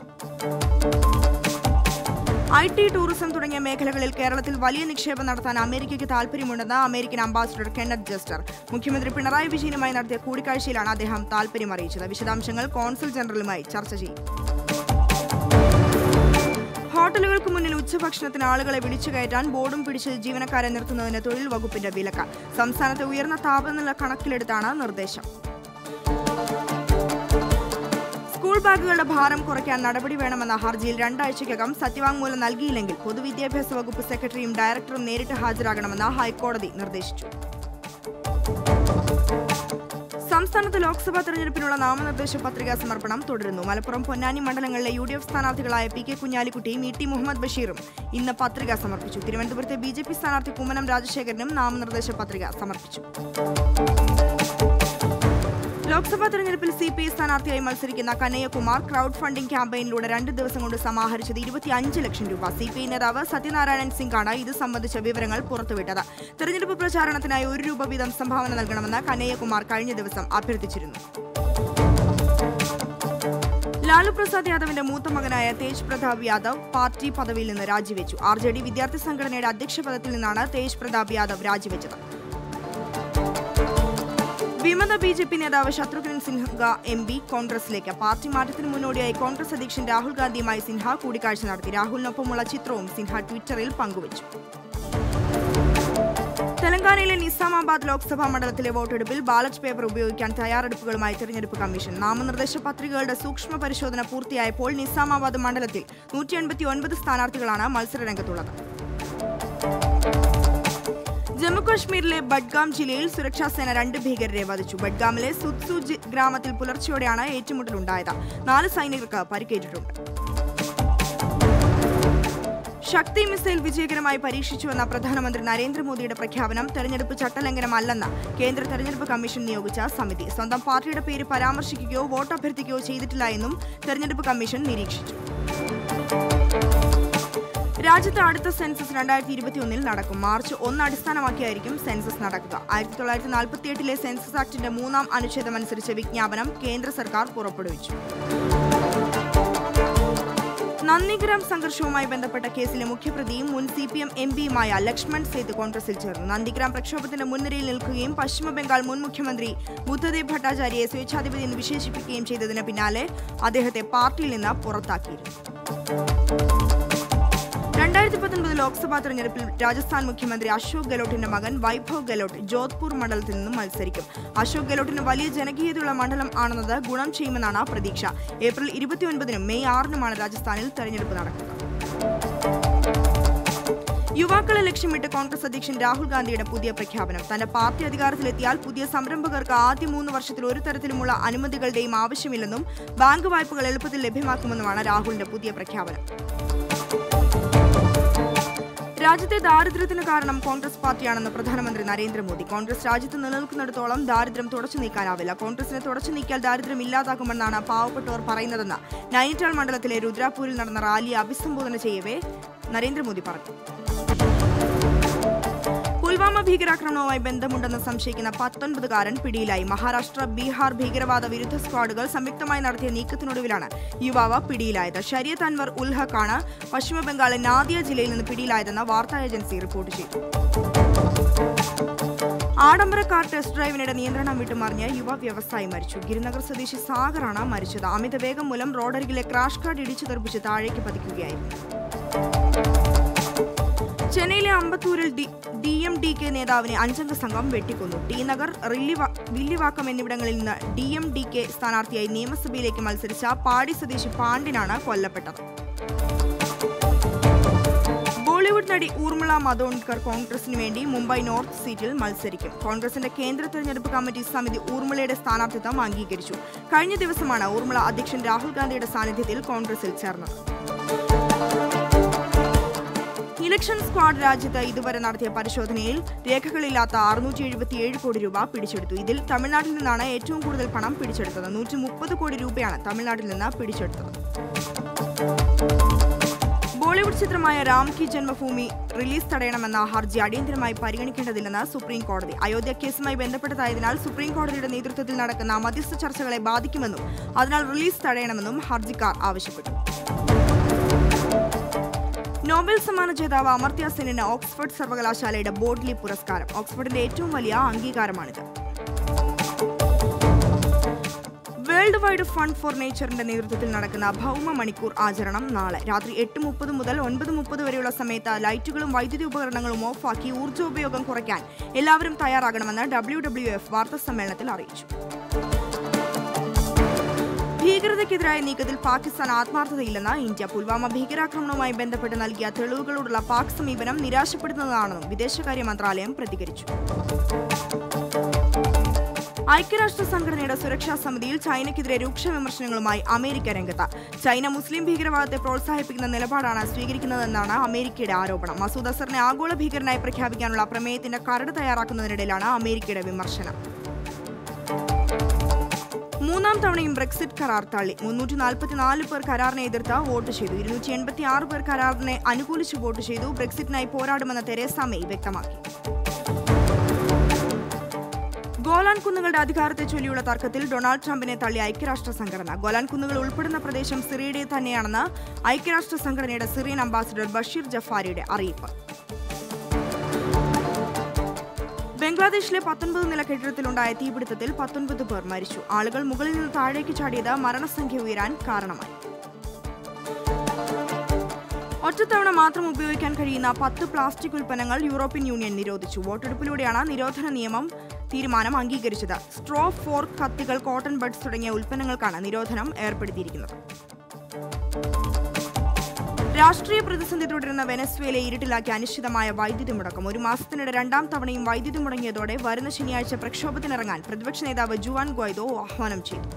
ഐ ടി, ടൂറിസം തുടങ്ങിയ മേഖലകളിൽ കേരളത്തിൽ വലിയ നിക്ഷേപം നടത്താൻ അമേരിക്കയ്ക്ക് താൽപര്യമുണ്ടെന്ന് അമേരിക്കൻ അംബാസിഡർ കെന്നത്ത് ജസ്റ്റർ. മുഖ്യമന്ത്രി പിണറായി വിജയനുമായി നടത്തിയ കൂടിക്കാഴ്ചയിലാണ് അദ്ദേഹം താൽപര്യം അറിയിച്ചത്. വിശദാംശങ്ങൾ കോൺസുൽ ജനറലുമായി ചർച്ച ചെയ്യും. ഹോട്ടലുകൾക്ക് മുന്നിൽ ഉച്ചഭക്ഷണത്തിന് ആളുകളെ വിളിച്ചു കയറ്റാൻ ബോർഡും പിടിച്ച് ജീവനക്കാരെ നിർത്തുന്നതിന് തൊഴിൽ വകുപ്പിന്റെ വിലക്ക്. സംസ്ഥാനത്തെ ഉയർന്ന താപനില കണക്കിലെടുത്താണ് നിർദ്ദേശം. സ്കൂൾ ബാഗുകളുടെ ഭാരം കുറയ്ക്കാൻ നടപടി വേണമെന്ന ഹർജിയിൽ രണ്ടാഴ്ചയ്ക്കകം സത്യവാങ്മൂലം നൽകിയില്ലെങ്കിൽ പൊതുവിദ്യാഭ്യാസ വകുപ്പ് സെക്രട്ടറിയും ഡയറക്ടറും നേരിട്ട് ഹാജരാകണമെന്ന് ഹൈക്കോടതി നിർദ്ദേശിച്ചു. സംസ്ഥാനത്ത് ലോക്സഭാ തെരഞ്ഞെടുപ്പിനുള്ള നാമനിർദ്ദേശ പത്രികാ സമർപ്പണം തുടരുന്നു. മലപ്പുറം, പൊന്നാനി മണ്ഡലങ്ങളിലെ യു ഡി എഫ് സ്ഥാനാർത്ഥികളായ പി കെ കുഞ്ഞാലിക്കുട്ടിയും ഇ ടി മുഹമ്മദ് ബഷീറും ഇന്ന് പത്രിക സമർപ്പിച്ചു. തിരുവനന്തപുരത്തെ ബി ജെ പി സ്ഥാനാർത്ഥി കുമ്മനം രാജശേഖരനും നാമനിർദ്ദേശ പത്രിക സമർപ്പിച്ചു. ലോക്സഭാ തെരഞ്ഞെടുപ്പിൽ സി പി ഐ സ്ഥാനാർത്ഥിയായി മത്സരിക്കുന്ന കനയ്യകുമാർ ക്രൗഡ് ഫണ്ടിംഗ് ക്യാമ്പയിനിലൂടെ രണ്ട് ദിവസം കൊണ്ട് സമാഹരിച്ചത് ഇരുപത്തിയഞ്ച് ലക്ഷം രൂപ. സി പി ഐ നേതാവ് സത്യനാരായണൻ സിംഗാണ് ഇത് സംബന്ധിച്ച വിവരങ്ങൾ പുറത്തുവിട്ടത്. തെരഞ്ഞെടുപ്പ് പ്രചാരണത്തിനായി ഒരു രൂപ വീതം സംഭാവന നൽകണമെന്ന് കനയ്യകുമാർ കഴിഞ്ഞ ദിവസം അഭ്യർത്ഥിച്ചിരുന്നു. ലാലു പ്രസാദ് യാദവിന്റെ മൂത്ത മകനായ തേജ് പ്രതാപ് യാദവ് പാർട്ടി പദവിയിൽ നിന്ന് രാജിവെച്ചു. ആർ ജെ ഡി വിദ്യാർത്ഥി സംഘടനയുടെ അധ്യക്ഷ പദത്തിൽ നിന്നാണ് തേജ് പ്രതാപ് യാദവ് രാജിവെച്ചത്. വിമത ബി ജെ പി നേതാവ് ശത്രുഘ്നൻ സിൻഹ എം പി കോൺഗ്രസിലേക്ക്. പാർട്ടി മാറ്റത്തിന് മുന്നോടിയായി കോൺഗ്രസ് അധ്യക്ഷൻ രാഹുൽ ഗാന്ധിയുമായി സിൻഹ കൂടിക്കാഴ്ച നടത്തി. രാഹുലിനൊപ്പമുള്ള ചിത്രവും സിൻഹ ട്വിറ്ററിൽ പങ്കുവച്ചു. തെലങ്കാനയിലെ നിസാമാബാദ് ലോക്സഭാ മണ്ഡലത്തിലെ വോട്ടെടുപ്പിൽ ബാലറ്റ് പേപ്പർ ഉപയോഗിക്കാൻ തയ്യാറെടുപ്പുകളുമായി തെരഞ്ഞെടുപ്പ് കമ്മീഷൻ. നാമനിർദ്ദേശ പത്രികകളുടെ സൂക്ഷ്മ പരിശോധന പൂർത്തിയായപ്പോൾ നിസാമാബാദ് മണ്ഡലത്തിൽ നൂറ്റി എൺപത്തി ഒൻപത് സ്ഥാനാർത്ഥികളാണ് മത്സരരംഗത്തുള്ളത്. ജമ്മുകശ്മീരിലെ ബഡ്ഗാം ജില്ലയിൽ സുരക്ഷാസേന രണ്ട് ഭീകരരെ വധിച്ചു. ബഡ്ഗാമിലെ സുത്സു ഗ്രാമത്തിൽ പുലർച്ചെയോടെയാണ് ഏറ്റുമുട്ടലുണ്ടായത്. നാല് സൈനികർക്ക് പരിക്കേറ്റിട്ടുണ്ട്. ശക്തി മിസൈൽ വിജയകരമായി പരീക്ഷിച്ചുവെന്ന പ്രധാനമന്ത്രി നരേന്ദ്രമോദിയുടെ പ്രഖ്യാപനം തെരഞ്ഞെടുപ്പ് ചട്ടലംഘനമല്ലെന്ന് കേന്ദ്ര തെരഞ്ഞെടുപ്പ് കമ്മീഷൻ നിയോഗിച്ച സമിതി. സ്വന്തം പാർട്ടിയുടെ പേര് പരാമർശിക്കുകയോ വോട്ട് അഭ്യർത്ഥിക്കുകയോ ചെയ്തിട്ടില്ല എന്നും തെരഞ്ഞെടുപ്പ് കമ്മീഷൻ നിരീക്ഷിച്ചു. രാജ്യത്ത് അടുത്ത സെൻസസ് രണ്ടായിരത്തി ഇരുപത്തിയൊന്നിൽ നടക്കും. മാർച്ച് ഒന്ന് അടിസ്ഥാനമാക്കിയായിരിക്കും സെൻസസ് നടക്കുക. ആയിരത്തി തൊള്ളായിരത്തി നാൽപ്പത്തി എട്ടിലെ സെൻസസ് ആക്ടിന്റെ മൂന്നാം അനുച്ഛേദം അനുസരിച്ച് വിജ്ഞാപനം കേന്ദ്ര സർക്കാർ പുറപ്പെടുവിച്ചു. നന്ദിഗ്രാം സംഘർഷവുമായി ബന്ധപ്പെട്ട കേസിലെ മുഖ്യപ്രതിയും മുൻ സി പി എം എം പിയുമായ ലക്ഷ്മൺ സേത്ത് കോൺഗ്രസിൽ ചേർന്നു. നന്ദിഗ്രാം പ്രക്ഷോഭത്തിന്റെ മുൻനിരയിൽ നിൽക്കുകയും പശ്ചിമബംഗാൾ മുൻ മുഖ്യമന്ത്രി ബുദ്ധദേവ് ഭട്ടാചാര്യയെ സ്വേച്ഛാധിപതി എന്ന് വിശേഷിപ്പിക്കുകയും ചെയ്തതിന് പിന്നാലെ അദ്ദേഹത്തെ പാർട്ടിയിൽ നിന്ന് പുറത്താക്കിയിരുന്നു. രണ്ടായിരത്തി പത്തൊൻപത് ലോക്സഭാ തെരഞ്ഞെടുപ്പിൽ രാജസ്ഥാൻ മുഖ്യമന്ത്രി അശോക് ഗെഹ്ലോട്ടിന്റെ മകൻ വൈഭവ് ഗെഹ്ലോട്ട് ജോധ്പൂർ മണ്ഡലത്തിൽ നിന്നും മത്സരിക്കും. അശോക് ഗെഹ്ലോട്ടിന് വലിയ ജനകീയതയുള്ള മണ്ഡലം ആണെന്നത് ഗുണം ചെയ്യുമെന്നാണ് പ്രതീക്ഷ. ഏപ്രിൽ ഇരുപത്തിയൊൻപതിനും മെയ് ആറിനുമാണ് രാജസ്ഥാനിൽ തെരഞ്ഞെടുപ്പ് നടക്കുക. യുവാക്കളെ ലക്ഷ്യമിട്ട് കോൺഗ്രസ് അധ്യക്ഷൻ രാഹുൽ ഗാന്ധിയുടെ പുതിയ പ്രഖ്യാപനം. തന്റെ പാർട്ടി അധികാരത്തിലെത്തിയാൽ പുതിയ സംരംഭകർക്ക് ആദ്യ മൂന്ന് വർഷത്തിൽ ഒരു തരത്തിലുമുള്ള അനുമതികളുടെയും ആവശ്യമില്ലെന്നും ബാങ്ക് വായ്പകൾ എളുപ്പത്തിൽ ലഭ്യമാക്കുമെന്നുമാണ് രാഹുലിന്റെ പുതിയ പ്രഖ്യാപനം. രാജ്യത്തെ ദാരിദ്ര്യത്തിന് കാരണം കോൺഗ്രസ് പാർട്ടിയാണെന്ന് പ്രധാനമന്ത്രി നരേന്ദ്രമോദി. കോൺഗ്രസ് രാജ്യത്ത് നിലനിൽക്കുന്നിടത്തോളം ദാരിദ്ര്യം തുടച്ചു നീക്കാനാവില്ല. കോൺഗ്രസിനെ തുടച്ചു നീക്കിയാൽ ദാരിദ്ര്യം ഇല്ലാതാക്കുമെന്നാണ് പാവപ്പെട്ടവർ പറയുന്നതെന്ന് നൈനിറ്റാൾ മണ്ഡലത്തിലെ രുദ്രാപൂരിൽ നടന്ന റാലിയെ അഭിസംബോധന ചെയ്യവേ നരേന്ദ്രമോദി പറഞ്ഞു. പുൽവാമ ഭീകരാക്രമണവുമായി ബന്ധമുണ്ടെന്ന് സംശയിക്കുന്ന പത്തൊൻപതുകാരൻ പിടിയിലായി. മഹാരാഷ്ട്ര, ബീഹാർ ഭീകരവാദ വിരുദ്ധ സ്ക്വാഡുകൾ സംയുക്തമായി നടത്തിയ നീക്കത്തിനൊടുവിലാണ് യുവാവ് പിടിയിലായത്. ഷരിയത്ത് അൻവർ ഉൽ ഹഖാണ് പശ്ചിമബംഗാളിലെ നാദിയ ജില്ലയിൽ നിന്ന് പിടിയിലായതെന്ന് വാർത്താ ഏജൻസി റിപ്പോർട്ട് ചെയ്തു. ആഡംബര കാർ ടെസ്റ്റ് ഡ്രൈവിനിടെ നിയന്ത്രണം വിട്ടുമറിഞ്ഞ് യുവ വ്യവസായി മരിച്ചു. ഗിരിനഗർ സ്വദേശി സാഗറാണ് മരിച്ചത്. അമിത വേഗം മൂലം റോഡരികിലെ ക്രാഷ് കാർഡ് ഇടിച്ചു തെറിപ്പിച്ച് താഴേക്ക് പതിക്കുകയായിരുന്നു. ചെന്നൈയിലെ അമ്പത്തൂരിൽ ഡി എം ഡി കെ നേതാവിനെ അഞ്ചംഗ സംഘം വെട്ടിക്കൊന്നു. ടി നഗർ, വില്ലിവാക്കം എന്നിവിടങ്ങളിൽ നിന്ന് ഡി എം ഡി കെ സ്ഥാനാർത്ഥിയായി നിയമസഭയിലേക്ക് മത്സരിച്ച പാടി സ്വദേശി പാണ്ഡിനാണ് കൊല്ലപ്പെട്ടത്. ബോളിവുഡ് നടി ഊർമിള മതോണ്ട്കർ കോൺഗ്രസിന് വേണ്ടി മുംബൈ നോർത്ത് സീറ്റിൽ മത്സരിക്കും. കോൺഗ്രസിന്റെ കേന്ദ്ര തെരഞ്ഞെടുപ്പ് കമ്മിറ്റി സമിതി ഊർമിളയുടെ സ്ഥാനാർത്ഥിത്വം അംഗീകരിച്ചു. കഴിഞ്ഞ ദിവസമാണ് ഊർമിള അധ്യക്ഷൻ രാഹുൽ ഗാന്ധിയുടെ സാന്നിധ്യത്തിൽ കോൺഗ്രസിൽ ചേർന്നത്. ഇലക്ഷൻ സ്ക്വാഡ് രാജ്യത്ത് ഇതുവരെ നടത്തിയ പരിശോധനയിൽ രേഖകളില്ലാത്ത അറുന്നൂറ്റി എഴുപത്തിയേഴ് കോടി രൂപ പിടിച്ചെടുത്തു. ഇതിൽ തമിഴ്നാട്ടിൽ നിന്നാണ് ഏറ്റവും കൂടുതൽ പണം പിടിച്ചെടുത്തത്. നൂറ്റി മുപ്പത് കോടി രൂപയാണ് തമിഴ്നാട്ടിൽ നിന്ന് പിടിച്ചെടുത്തത്. ബോളിവുഡ് ചിത്രമായ രാം കി ജന്മഭൂമി റിലീസ് തടയണമെന്ന ഹർജി അടിയന്തരമായി പരിഗണിക്കേണ്ടതില്ലെന്ന് സുപ്രീം കോടതി. അയോധ്യ കേസുമായി ബന്ധപ്പെട്ടതായതിനാൽ സുപ്രീം കോടതിയുടെ നേതൃത്വത്തിൽ നടക്കുന്ന മധ്യസ്ഥ ചർച്ചകളെ ബാധിക്കുമെന്നും അതിനാൽ റിലീസ് തടയണമെന്നും ഹർജിക്കാർ ആവശ്യപ്പെട്ടു. നോബൽ സമ്മാന ജേതാവ് അമർത്യ സെന്നിന് ഓക്സ്ഫോർഡ് സർവകലാശാലയുടെ ബോഡ്ലി പുരസ്കാരം. ഓക്സ്ഫോർഡിന്റെ ഏറ്റവും വലിയ അംഗീകാരമാണിത്. വേൾഡ് വൈഡ് ഫണ്ട് ഫോർ നേച്ചറിന്റെ നേതൃത്വത്തിൽ നടക്കുന്ന ഭൗമ മണിക്കൂർ ആചരണം നാളെ രാത്രി എട്ട് മുപ്പത് മുതൽ ഒൻപത് മുപ്പത് വരെയുള്ള സമയത്ത് ലൈറ്റുകളും വൈദ്യുതി ഉപകരണങ്ങളും ഓഫാക്കി ഊർജ്ജോപയോഗം കുറയ്ക്കാൻ എല്ലാവരും തയ്യാറാകണമെന്ന് ഡബ്ല്യു ഡബ്ല്യു എഫ് വാർത്താ സമ്മേളനത്തിൽ അറിയിച്ചു. ഭീകരതയ്ക്കെതിരായ നീക്കത്തിൽ പാകിസ്ഥാൻ ആത്മാർത്ഥതയില്ലെന്ന് ഇന്ത്യ. പുൽവാമ ഭീകരാക്രമണവുമായി ബന്ധപ്പെട്ട് നൽകിയ തെളിവുകളോടുള്ള പാക് സമീപനം നിരാശപ്പെടുത്തുന്നതാണെന്നും വിദേശകാര്യ മന്ത്രാലയം പ്രതികരിച്ചു. ഐക്യരാഷ്ട്ര സംഘടനയുടെ സുരക്ഷാ സമിതിയിൽ ചൈനയ്ക്കെതിരെ രൂക്ഷ വിമർശനങ്ങളുമായി അമേരിക്ക രംഗത്ത്. ചൈന മുസ്ലിം ഭീകരവാദത്തെ പ്രോത്സാഹിപ്പിക്കുന്ന നിലപാടാണ് സ്വീകരിക്കുന്നതെന്നാണ് അമേരിക്കയുടെ ആരോപണം. മസൂദ് അസറിനെ ആഗോള ഭീകരനായി പ്രഖ്യാപിക്കാനുള്ള പ്രമേയത്തിന്റെ കരട് തയ്യാറാക്കുന്നതിനിടയിലാണ് അമേരിക്കയുടെ വിമർശനം. മൂന്നാം തവണയും ബ്രെക്സിറ്റ് കരാർ തള്ളി. മുന്നൂറ്റി നാൽപ്പത്തിനാല് പേർ കരാറിനെ എതിർത്ത് വോട്ട് ചെയ്തു. ഇരുന്നൂറ്റി എൺപത്തി ആറ് പേർ കരാറിനെ അനുകൂലിച്ച് വോട്ട് ചെയ്തു. ബ്രെക്സിറ്റിനായി പോരാടുമെന്ന് തെരേസ മെയ് വ്യക്തമാക്കി. ഗോലാൻ കുന്നുകളുടെ അധികാരത്തെ ചൊല്ലിയുള്ള തർക്കത്തിൽ ഡൊണാൾഡ് ട്രംപിനെ തള്ളി ഐക്യരാഷ്ട്ര സംഘടന. ഗോലാൻ കുന്നുകൾ ഉൾപ്പെടുന്ന പ്രദേശം സിറിയയുടെ തന്നെയാണെന്ന് ഐക്യരാഷ്ട്ര സംഘടനയുടെ സിറിയൻ അംബാസിഡർ ബഷീർ ജഫാരിയുടെ അറിയിപ്പ്. ബംഗ്ലാദേശിലെ പത്തൊൻപത് നില കെട്ടിടത്തിലുണ്ടായ തീപിടുത്തത്തിൽ പത്തൊൻപത് പേർ മരിച്ചു. ആളുകൾ മുകളിൽ നിന്ന് താഴേക്ക് ചാടിയത് മരണസംഖ്യ ഉയരാൻ കാരണമായി. ഒറ്റത്തവണ മാത്രം ഉപയോഗിക്കാൻ കഴിയുന്ന പത്ത് പ്ലാസ്റ്റിക് ഉൽപ്പന്നങ്ങൾ യൂറോപ്യൻ യൂണിയൻ നിരോധിച്ചു. വോട്ടെടുപ്പിലൂടെയാണ് നിരോധന നിയമം തീരുമാനം അംഗീകരിച്ചത്. സ്ട്രോ, ഫോർക്ക്, കത്തികൾ, കോട്ടൺ ബഡ്സ് തുടങ്ങിയ ഉൽപ്പന്നങ്ങൾക്കാണ് നിരോധനം ഏർപ്പെടുത്തിയിരിക്കുന്നത്. രാഷ്ട്രീയ പ്രതിസന്ധി തുടരുന്ന വെനസ്വേലയെ ഇരുട്ടിലാക്കി അനിശ്ചിതമായ വൈദ്യുതി മുടക്കം. ഒരു മാസത്തിനിടെ രണ്ടാം തവണയും വൈദ്യുതി മുടങ്ങിയതോടെ വരുന്ന ശനിയാഴ്ച പ്രക്ഷോഭത്തിനിറങ്ങാൻ പ്രതിപക്ഷ നേതാവ് ജുവാൻ ഗോയ്ദോ ആഹ്വാനം ചെയ്തു.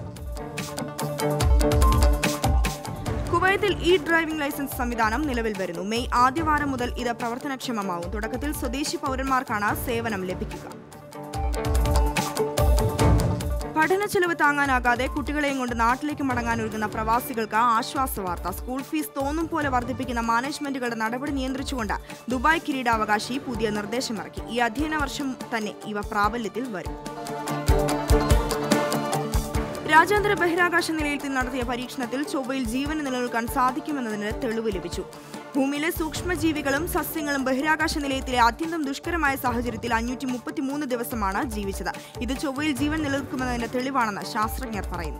കുവൈത്തിൽ ഇ ഡ്രൈവിംഗ് ലൈസൻസ് സംവിധാനം നിലവിൽ വരുന്നു. മെയ് ആദ്യവാരം മുതൽ ഇത് പ്രവർത്തനക്ഷമമാവും. തുടക്കത്തിൽ സ്വദേശി പൗരന്മാർക്കാണ് സേവനം ലഭിക്കുക. പഠന ചെലവ് താങ്ങാനാകാതെ കുട്ടികളെയും കൊണ്ട് നാട്ടിലേക്ക് മടങ്ങാനൊരുങ്ങുന്ന പ്രവാസികൾക്ക് ആശ്വാസ വാർത്ത. സ്കൂൾ ഫീസ് തോന്നും പോലെ വർദ്ധിപ്പിക്കുന്ന മാനേജ്മെന്റുകളുടെ നടപടി നിയന്ത്രിച്ചുകൊണ്ട് ദുബായ് കിരീടാവകാശി പുതിയ നിർദ്ദേശമിറക്കി. ഈ അധ്യയന വർഷം തന്നെ ഇവ പ്രാബല്യത്തിൽ വരും. രാജ്യാന്തര ബഹിരാകാശ നിലയത്തിൽ നടത്തിയ പരീക്ഷണത്തിൽ ചൊവ്വയിൽ ജീവന് നിലനിൽക്കാൻ സാധിക്കുമെന്നതിന് തെളിവ് ലഭിച്ചു. ഭൂമിയിലെ സൂക്ഷ്മജീവികളും സസ്യങ്ങളും ബഹിരാകാശ നിലയത്തിലെ അത്യന്തം ദുഷ്കരമായ സാഹചര്യത്തിൽ അഞ്ഞൂറ്റി മുപ്പത്തി മൂന്ന് ദിവസമാണ് ജീവിച്ചത്. ഇത് ചൊവ്വയിൽ ജീവൻ നിലനിൽക്കുമെന്നതിന്റെ തെളിവാണെന്ന് ശാസ്ത്രജ്ഞർ പറയുന്നു.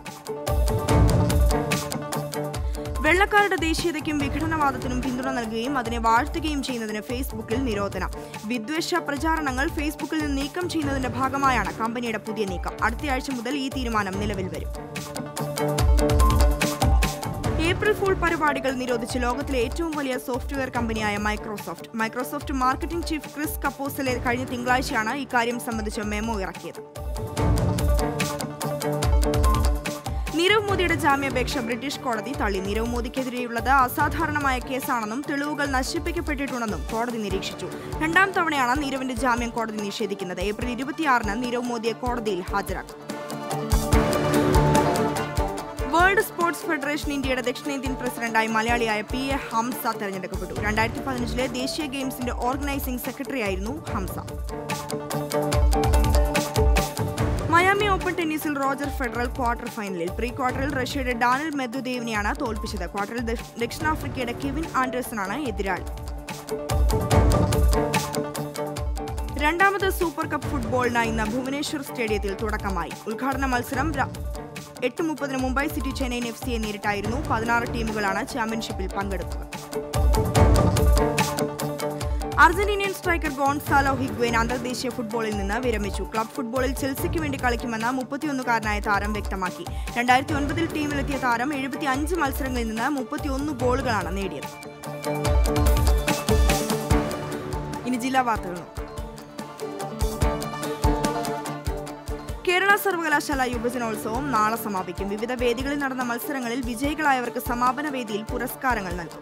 വെള്ളക്കാരുടെ ദേശീയതയ്ക്കും വിഘടനവാദത്തിനും പിന്തുണ നൽകുകയും അതിനെ വാഴ്ത്തുകയും ചെയ്യുന്നതിന് ഫേസ്ബുക്കിൽ നിരോധനം. വിദ്വേഷ പ്രചാരണങ്ങൾ ഫേസ്ബുക്കിൽ നിന്ന് നീക്കം ചെയ്യുന്നതിന്റെ ഭാഗമായാണ് കമ്പനിയുടെ പുതിയ നീക്കം. അടുത്തയാഴ്ച മുതൽ ഈ തീരുമാനം നിലവിൽ വരും. ഏപ്രിൽ ഫൂൾ പരിപാടികൾ നിരോധിച്ച് ലോകത്തിലെ ഏറ്റവും വലിയ സോഫ്റ്റ്വെയർ കമ്പനിയായ Microsoft. Microsoft marketing chief Chris Capossela കഴിഞ്ഞ തിങ്കളാഴ്ചയാണ് ഇക്കാര്യം സംബന്ധിച്ച മെമ്മോ ഇറക്കിയത്. നീരവ് മോദിയുടെ ജാമ്യാപേക്ഷ ബ്രിട്ടീഷ് കോടതി തള്ളി. നീരവ് മോദിക്കെതിരെയുള്ളത് അസാധാരണമായ കേസാണെന്നും തെളിവുകൾ നശിപ്പിക്കപ്പെട്ടിട്ടുണ്ടെന്നും കോടതി നിരീക്ഷിച്ചു. രണ്ടാം തവണയാണ് നീരവിന്റെ ജാമ്യം കോടതി നിഷേധിക്കുന്നത്. ഏപ്രിൽ ഇരുപത്തിയാറിന് നീരവ് മോദിയെ കോടതിയിൽ ഹാജരാക്കും. വേൾഡ് സ്പോർട്സ് ഫെഡറേഷൻ ഇന്ത്യയുടെ ദക്ഷിണേന്ത്യൻ പ്രസിഡന്റായി മലയാളിയായ പി എ ഹംസ തെരഞ്ഞെടുക്കപ്പെട്ടു. രണ്ടായിരത്തി പതിനഞ്ചിലെ ദേശീയ ഗെയിംസിന്റെ ഓർഗനൈസിംഗ് സെക്രട്ടറിയായിരുന്നു ഹംസ. മയാമി ഓപ്പൺ ടെന്നീസിൽ റോജർ ഫെഡറൽ ക്വാർട്ടർ ഫൈനലിൽ. പ്രീ ക്വാർട്ടറിൽ റഷ്യയുടെ ഡാനിൽ മെദ്വദേവിനെയാണ് തോൽപ്പിച്ചത്. ക്വാർട്ടറിൽ ദക്ഷിണാഫ്രിക്കയുടെ കെവിൻ ആൻഡേഴ്സണാണ് എതിരാളി. രണ്ടാമത് സൂപ്പർ കപ്പ് ഫുട്ബോളിന് ഇന്ന് ഭുവനേശ്വർ സ്റ്റേഡിയത്തിൽ തുടക്കമായി. ഉദ്ഘാടന മത്സരം എട്ട് മുപ്പതിന് മുംബൈ സിറ്റി ചെന്നൈയിൻ എഫ് സിയെ നേരിട്ടായിരുന്നു. പതിനാറ് ടീമുകളാണ് ചാമ്പ്യൻഷിപ്പിൽ പങ്കെടുക്കുക. അർജന്റീനിയൻ സ്ട്രൈക്കർ ഗോൺസാലോ ഹിഗ്വേൻ അന്തർദേശീയ ഫുട്ബോളിൽ നിന്ന് വിരമിച്ചു. ക്ലബ് ഫുട്ബോളിൽ ചെൽസിക്ക് വേണ്ടി കളിക്കുമെന്ന് മുപ്പത്തിയൊന്നുകാരനായ താരം വ്യക്തമാക്കി. രണ്ടായിരത്തി ഒൻപതിൽ ടീമിലെത്തിയ താരം എഴുപത്തി അഞ്ച് മത്സരങ്ങളിൽ നിന്ന് മുപ്പത്തിയൊന്ന് ഗോളുകളാണ് നേടിയത്. ഇനി ജില്ലാ വാർത്തകൾ. കേരള സർവകലാശാല യുവജനോത്സവം നാളെ സമാപിക്കും. വിവിധ വേദികളിൽ നടന്ന മത്സരങ്ങളിൽ വിജയികളായവർക്ക് സമാപന വേദിയിൽ പുരസ്കാരങ്ങൾ നൽകും.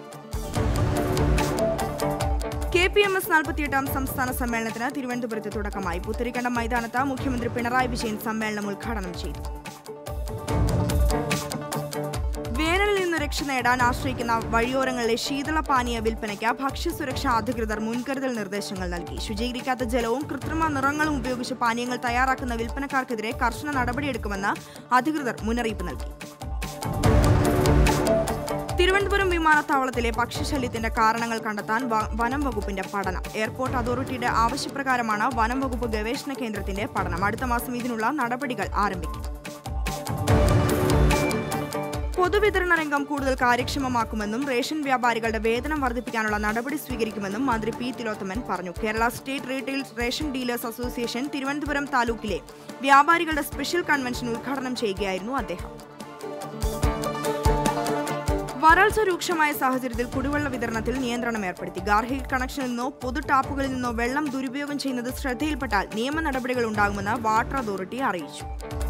കെ പി എം എസ് നാൽപ്പത്തിയെട്ടാം സംസ്ഥാന സമ്മേളനത്തിന് തിരുവനന്തപുരത്ത് തുടക്കമായി. പുത്തരിക്കണ്ടം മൈതാനത്ത് മുഖ്യമന്ത്രി പിണറായി വിജയൻ സമ്മേളനം ഉദ്ഘാടനം ചെയ്തു. വേനലിൽ നിന്ന് രക്ഷ നേടാൻ ആശ്രയിക്കുന്ന വഴിയോരങ്ങളിലെ ശീതളപാനീയ വിൽപ്പനയ്ക്ക് ഭക്ഷ്യസുരക്ഷാ അധികൃതർ മുൻകരുതൽ നിർദ്ദേശങ്ങൾ നൽകി. ശുചീകരിക്കാത്ത ജലവും കൃത്രിമ നിറങ്ങളും ഉപയോഗിച്ച് പാനീയങ്ങൾ തയ്യാറാക്കുന്ന വിൽപ്പനക്കാർക്കെതിരെ കർശന നടപടിയെടുക്കുമെന്ന് അധികൃതർ മുന്നറിയിപ്പ് നൽകി. തിരുവനന്തപുരം വിമാനത്താവളത്തിലെ പക്ഷിശല്യത്തിന്റെ കാരണങ്ങൾ കണ്ടെത്താൻ വനം വകുപ്പിന്റെ പഠനം. എയർപോർട്ട് അതോറിറ്റിയുടെ ആവശ്യപ്രകാരമാണ് വനം വകുപ്പ് ഗവേഷണ കേന്ദ്രത്തിന്റെ പഠനം. അടുത്ത മാസം ഇതിനുള്ള നടപടികൾ ആരംഭിക്കും. പൊതുവിതരണ രംഗം കൂടുതൽ കാര്യക്ഷമമാക്കുമെന്നും റേഷൻ വ്യാപാരികളുടെ വേതനം വർദ്ധിപ്പിക്കാനുള്ള നടപടി സ്വീകരിക്കുമെന്നും മന്ത്രി പി തിലോത്തമൻ പറഞ്ഞു. Kerala state retail ration dealers association Thiruvananthapuram താലൂക്കിലെ വ്യാപാരികളുടെ സ്പെഷ്യൽ കൺവെൻഷൻ ഉദ്ഘാടനം ചെയ്യുകയായിരുന്നു അദ്ദേഹം. വരൾച്ച രൂക്ഷമായ സാഹചര്യത്തിൽ കുടിവെള്ള വിതരണത്തിൽ നിയന്ത്രണം ഏർപ്പെടുത്തി. ഗാർഹിക കണക്ഷനിൽ നിന്നോ പൊതു ടാപ്പുകളിൽ നിന്നോ വെള്ളം ദുരുപയോഗം ചെയ്യുന്നത് ശ്രദ്ധയിൽപ്പെട്ടാൽ നിയമ നടപടികൾ ഉണ്ടാകുമെന്ന് വാട്ടർ അതോറിറ്റി അറിയിച്ചു.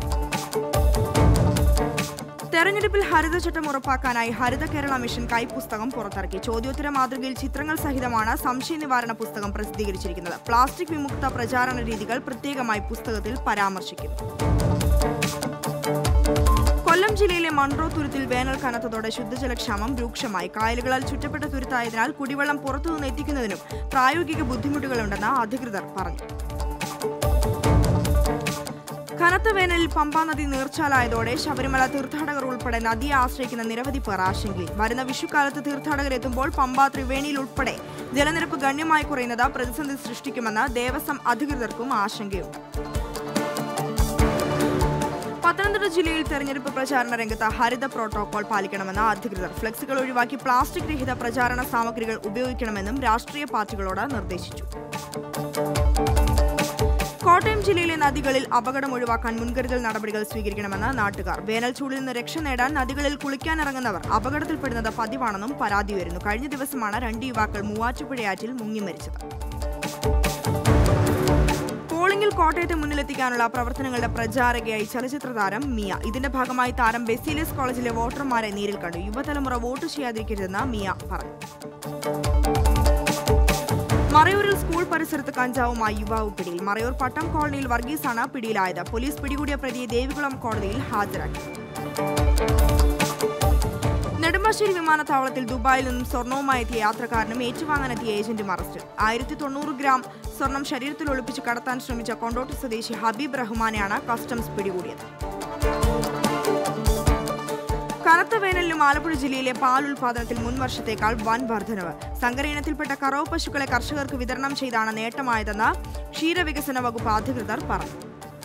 തെരഞ്ഞെടുപ്പിൽ ഹരിതചട്ടം ഉറപ്പാക്കാനായി ഹരിത കേരള മിഷൻ കൈപ്പുസ്തകം പുറത്തിറക്കി. ചോദ്യോത്തര മാതൃകയിൽ ചിത്രങ്ങൾ സഹിതമാണ് സംശയ നിവാരണ പുസ്തകം പ്രസിദ്ധീകരിച്ചിരിക്കുന്നത്. പ്ലാസ്റ്റിക് വിമുക്ത പ്രചാരണ രീതികൾ പ്രത്യേകമായി പുസ്തകത്തിൽ പരാമർശിക്കുന്നു. കൊല്ലം ജില്ലയിലെ മൺട്രോ തുരുത്തിൽ വേനൽ കനത്തതോടെ ശുദ്ധജലക്ഷാമം രൂക്ഷമായി. കായലുകളാൽ ചുറ്റപ്പെട്ട തുരുത്തായതിനാൽ കുടിവെള്ളം പുറത്തുനിന്ന് എത്തിക്കുന്നതിനും പ്രായോഗിക ബുദ്ധിമുട്ടുകളുണ്ടെന്ന് അധികൃതർ പറഞ്ഞു. കനത്ത വേനലിൽ പമ്പാ നദി നീർച്ചാലായതോടെ ശബരിമല തീർത്ഥാടകർ ഉൾപ്പെടെ നദിയെ ആശ്രയിക്കുന്ന നിരവധി പേർ ആശങ്കയിൽ. വരുന്ന വിഷുക്കാലത്ത് തീർത്ഥാടകരെത്തുമ്പോൾ പമ്പ ത്രിവേണിയിൽ ഉൾപ്പെടെ ജലനിരപ്പ് ഗണ്യമായി കുറയുന്നത് പ്രതിസന്ധി സൃഷ്ടിക്കുമെന്ന് ദേവസ്വം അധികൃതർക്കും ആശങ്കയുണ്ട്. പത്തനംതിട്ട ജില്ലയിൽ തെരഞ്ഞെടുപ്പ് പ്രചാരണ രംഗത്ത് ഹരിത പ്രോട്ടോകോൾ പാലിക്കണമെന്ന് അധികൃതർ. ഫ്ലെക്സുകൾ ഒഴിവാക്കി പ്ലാസ്റ്റിക് രഹിത പ്രചാരണ സാമഗ്രികൾ ഉപയോഗിക്കണമെന്നും രാഷ്ട്രീയ പാർട്ടികളോട് നിർദ്ദേശിച്ചു. കോട്ടയം ജില്ലയിലെ നദികളിൽ അപകടം ഒഴിവാക്കാൻ മുൻകരുതൽ നടപടികൾ സ്വീകരിക്കണമെന്ന് നാട്ടുകാർ. വേനൽ ചൂടിൽ നിന്ന് രക്ഷ നേടാൻ നദികളിൽ കുളിക്കാനിറങ്ങുന്നവർ അപകടത്തിൽപ്പെടുന്നത് പതിവാണെന്നും പരാതി ഉയരുന്നു. കഴിഞ്ഞ ദിവസമാണ് രണ്ട് യുവാക്കൾ മൂവാറ്റുപുഴയാറ്റിൽ മുങ്ങി മരിച്ചത്. പോളിംഗിൽ കോട്ടയത്തെ മുന്നിലെത്തിക്കാനുള്ള പ്രവർത്തനങ്ങളുടെ പ്രചാരകയായി ചലച്ചിത്ര താരം മിയ. ഇതിന്റെ ഭാഗമായി താരം ബെസീലിയസ് കോളേജിലെ വോട്ടർമാരെ നേരിൽ കണ്ടു. യുവതലമുറ വോട്ട് ചെയ്യാതിരിക്കരുതെന്ന് മിയ പറഞ്ഞു. മറയൂരിൽ സ്കൂൾ പരിസരത്ത് കഞ്ചാവുമായി യുവാവ് പിടിയിൽ. മറയൂർ പട്ടം കോളനിയിൽ വർഗീസാണ് പിടിയിലായത്. പോലീസ് പിടികൂടിയ പ്രതിയെ ദേവികുളം കോടതിയിൽ ഹാജരാക്കി. നെടുമ്പാശ്ശേരി വിമാനത്താവളത്തിൽ ദുബായിൽ നിന്നും സ്വർണവുമായി എത്തിയ യാത്രക്കാരനും ഏറ്റുവാങ്ങാനെത്തിയ ഏജന്റും അറസ്റ്റിൽ. ആയിരത്തി തൊണ്ണൂറ് ഗ്രാം സ്വർണം ശരീരത്തിൽ ഒളിപ്പിച്ച് കടത്താൻ ശ്രമിച്ച കൊണ്ടോട്ടി സ്വദേശി ഹബീബ് റഹ്മാനെയാണ് കസ്റ്റംസ് പിടികൂടിയത്. കനത്ത വേനലിലും ആലപ്പുഴ ജില്ലയിലെ പാൽ ഉൽപാദനത്തിൽ മുൻ വർഷത്തേക്കാൾ വൻ വർധനവ്. സങ്കര ഇനത്തിൽപ്പെട്ട കറവ പശുക്കളെ കർഷകർക്ക് വിതരണം ചെയ്താണ് നേട്ടമായതെന്ന് ക്ഷീരവികസന വകുപ്പ് അധികൃതർ പറഞ്ഞു.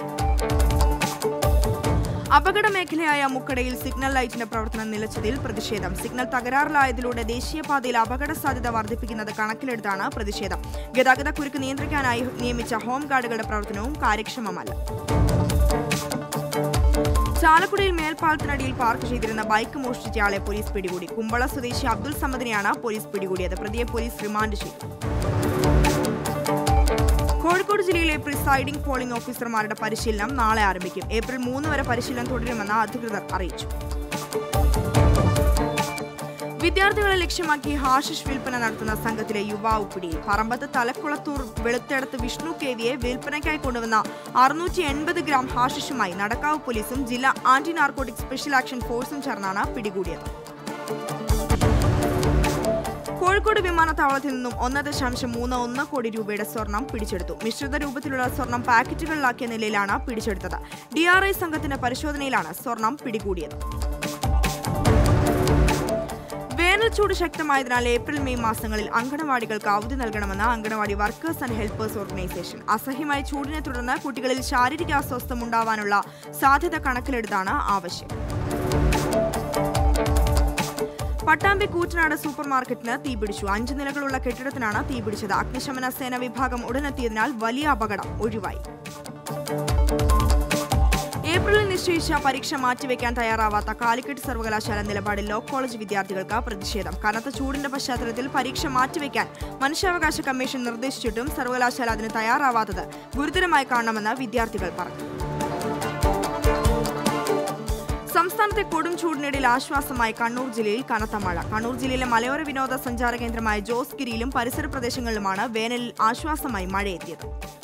അപകട മേഖലയായ മുക്കടയിൽ സിഗ്നൽ ലൈറ്റിന്റെ പ്രവർത്തനം നിലച്ചതിൽ പ്രതിഷേധം. സിഗ്നൽ തകരാറിലായതിലൂടെ ദേശീയപാതയിൽ അപകട സാധ്യത വർദ്ധിപ്പിക്കുന്നത് കണക്കിലെടുത്താണ് പ്രതിഷേധം. ഗതാഗത കുരുക്ക് നിയന്ത്രിക്കാനായി നിയമിച്ച ഹോം ഗാർഡുകളുടെ പ്രവർത്തനവും കാര്യക്ഷമമല്ല. ചാലക്കുടിയിൽ മേൽപ്പാലത്തിനടിയിൽ പാർക്ക് ചെയ്തിരുന്ന ബൈക്ക് മോഷ്ടിച്ചയാളെ പോലീസ് പിടികൂടി. കുമ്പള സ്വദേശി അബ്ദുൾ സമദിനെയാണ് പോലീസ് പിടികൂടിയത്. പ്രതിയെ പോലീസ് റിമാൻഡ് ചെയ്തു. കോഴിക്കോട് ജില്ലയിലെ പ്രിസൈഡിംഗ് പോളിംഗ് ഓഫീസർമാരുടെ പരിശീലനം നാളെ ആരംഭിക്കും. ഏപ്രിൽ മൂന്ന് വരെ പരിശീലനം തുടരുമെന്ന് അധികൃതർ അറിയിച്ചു. വിദ്യാർത്ഥികളെ ലക്ഷ്യമാക്കി ഹാഷിഷ് വിൽപ്പന നടത്തുന്ന സംഘത്തിലെ യുവാവ് പിടിയിൽ. പറമ്പത്ത് തലക്കുളത്തൂർ വെളുത്തെടത്ത് വിഷ്ണു കേവിയെ വിൽപ്പനയ്ക്കായി കൊണ്ടുവന്ന അറുന്നൂറ്റി എൺപത് ഗ്രാം ഹാഷിഷുമായി നടക്കാവ് പോലീസും ജില്ലാ ആന്റി നാർക്കോട്ടിക് സ്പെഷ്യൽ ആക്ഷൻ ഫോഴ്സും ചേർന്നാണ് പിടികൂടിയത്. കോഴിക്കോട് വിമാനത്താവളത്തിൽ നിന്നും ഒന്ന് ദശാംശം മൂന്ന് ഒന്ന് കോടി രൂപയുടെ സ്വർണം പിടിച്ചെടുത്തു. മിശ്രിത രൂപത്തിലുള്ള സ്വർണം പാക്കറ്റുകളിലാക്കിയ നിലയിലാണ് പിടിച്ചെടുത്തത്. ഡി ആർ ഐ സംഘത്തിന്റെ പരിശോധനയിലാണ് സ്വർണം പിടികൂടിയത്. വേനൽച്ചൂട് ശക്തമായതിനാൽ ഏപ്രിൽ മെയ് മാസങ്ങളിൽ അങ്കണവാടികൾക്ക് അവധി നൽകണമെന്ന് anganwadi workers and helpers organisation. അസഹ്യമായ ചൂടിനെ തുടർന്ന് കുട്ടികളിൽ ശാരീരിക അസ്വസ്ഥം ഉണ്ടാവാനുള്ള സാധ്യത കണക്കിലെടുത്താണ് ആവശ്യം. പട്ടാമ്പി കൂറ്റനാട് സൂപ്പർ മാർക്കറ്റിന് തീപിടിച്ചു. അഞ്ച് നിലകളുള്ള കെട്ടിടത്തിനാണ് തീപിടിച്ചത്. അഗ്നിശമന സേന വിഭാഗം ഉടനെത്തിയതിനാൽ വലിയ അപകടം ഒഴിവായി. ഏപ്രിലിൽ നിശ്ചയിച്ച പരീക്ഷ മാറ്റിവെക്കാൻ തയ്യാറാവാത്ത കാലിക്കറ്റ് സർവകലാശാല നിലപാടിൽ ലോ കോളേജ് വിദ്യാർത്ഥികൾക്ക് പ്രതിഷേധം. കനത്ത ചൂടിന്റെ പശ്ചാത്തലത്തിൽ പരീക്ഷ മാറ്റിവെക്കാൻ മനുഷ്യാവകാശ കമ്മീഷൻ നിർദ്ദേശിച്ചിട്ടും സർവകലാശാല അതിന് തയ്യാറാവാത്തത് ഗുരുതരമായി കാണണമെന്ന് വിദ്യാർത്ഥികൾ പറഞ്ഞു. സംസ്ഥാനത്തെ കൊടും ചൂടിനിടയിൽ ആശ്വാസമായി കണ്ണൂർ ജില്ലയിൽ കനത്ത മഴ. കണ്ണൂർ ജില്ലയിലെ മലയോര വിനോദ സഞ്ചാര കേന്ദ്രമായ ജോസ്ഗിരിയിലും പരിസര പ്രദേശങ്ങളിലുമാണ് വേനലിൽ ആശ്വാസമായി മഴയെത്തിയത്.